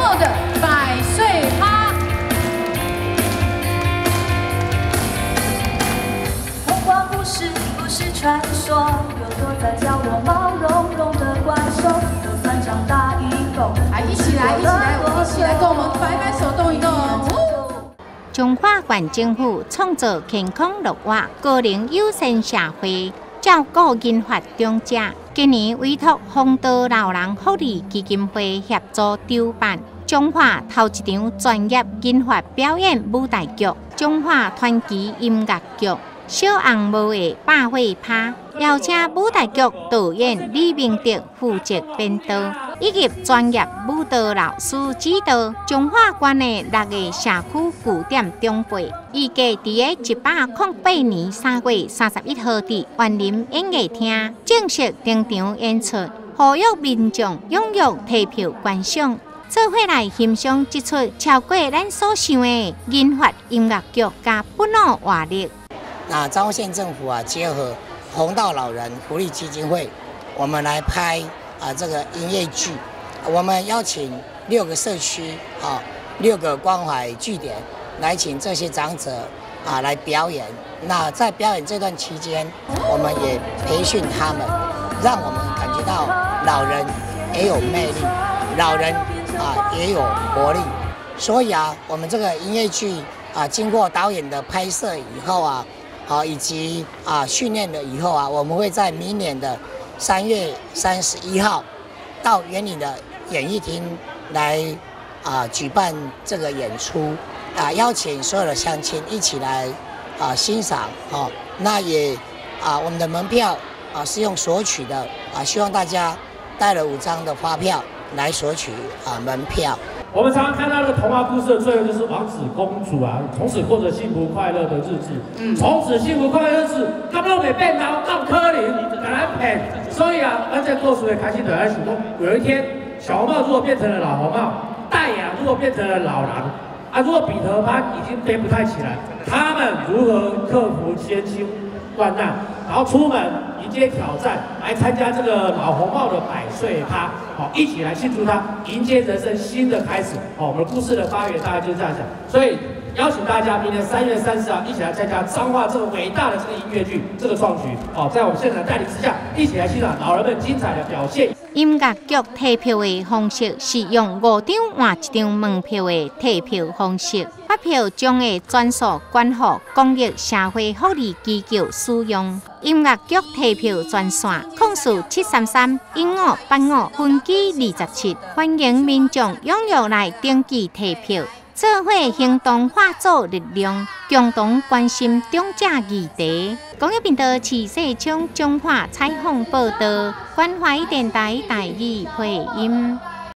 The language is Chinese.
茂的百岁趴。 红光不是传说，有躲在角落毛茸茸的怪兽，就算长大以后， 来一起来，跟我们摆摆手动一动哦。 中华县政府创造健康乐活个人友善社会，照顾银发长者。今年委托丰道老人福利基金会协助筹办中华头一场专业银发表演舞台剧——中华传奇音乐剧。小红帽的百岁趴，邀请舞台剧导演李明德负责编导，以及专业舞蹈老师指导。中华县的6个社区据点中备，预计伫个108年3月31号伫园林演艺厅正式登场演出，呼吁民众踊跃提票观赏。做伙来欣赏这出超过咱所想的银发音乐剧加本土活力。 那彰化县政府结合弘道老人福利基金会，我们来拍这个音乐剧。我们邀请6个社区6个关怀据点来请这些长者来表演。那在表演这段期间，我们也培训他们，让我们感觉到老人也有魅力，老人也有活力。所以我们这个音乐剧经过导演的拍摄以后以及训练了以后我们会在明年的3月31号到园林的演艺厅来举办这个演出邀请所有的乡亲一起来欣赏那也我们的门票是用索取的希望大家带了5张的发票来索取门票。 我们常常看到那个童话故事的最后就是王子公主从此过着幸福快乐的日子。从此幸福快乐的日子，他们都没变老，到柯林敢来骗。所以咱在故事的开心的来许多。有一天，小红帽如果变成了老红帽，戴雅如果变成了老狼，如果彼得潘已经飞不太起来，他们如何克服艰辛患难，然后出门迎接挑战，来参加这个老红帽的百岁趴，一起来庆祝他，迎接人生新的开始。我们故事的发源大概就是这样讲，所以邀请大家明年3月30号一起来参加彰化这个伟大的这个音乐剧这个创举。在我们现场带领之下，一起来欣赏老人们精彩的表现。 音乐剧退票的方式是用5张换1张门票的退票方式，发票将会转属捐予公益社会福利机构使用。音乐剧退票专线：04-733-1585分机27，欢迎民众踊跃来登记退票。做伙行动化作力量，共同关心长者议题。公益频道市世昌中华采访报道，关怀电台台语配音。